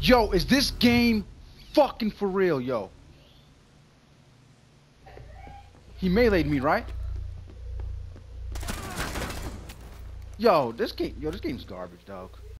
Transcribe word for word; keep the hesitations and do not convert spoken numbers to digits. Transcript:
Yo, is this game fucking for real, yo? He meleeed me, right? Yo, this game, yo, this game's garbage, dog.